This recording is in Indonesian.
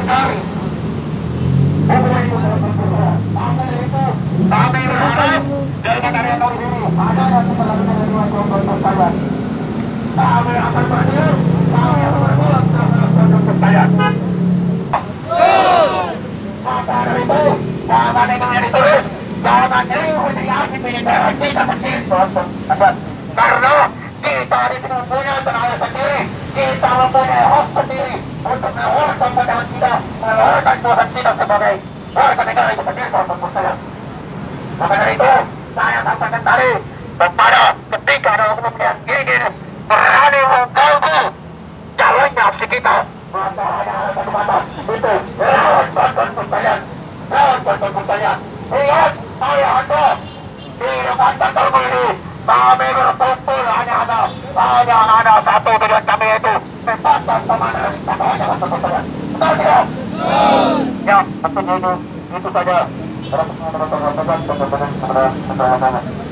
mencari. Hukuman itu adalah berkurang. Maka dari itu, kami berharap dengan adanya tahun ini ada yang melakukan dua kelompok sekalian. Kami akan berdiam, kami akan berbuat untuk sekalian. Maka dari itu, jangan dengan ditulis, jangan negosiasi militer kita sendiri. Karena kita di sini punya tenaga sendiri, kita mempunyai hak sendiri untuk mengeluarkan pandangan kita, mengeluarkan dosa kita sebagai warga negara itu sendiri, teman-teman saya. Maka dari itu, saya sampaikan tadi kepada ketika ada oknum yang ingin berani mengganggu jalannya aksi kita, maka hanya ada satu kata, itu lawan bantuan kalian, lawan bantuan kalian. Ingat, saya Anda di depan kantor ini. Kami berkumpul hanya ada satu tujuan kami, yaitu bebaskan komandan hanya untuk kalian. Betul tidak? Ya, betul itu saja.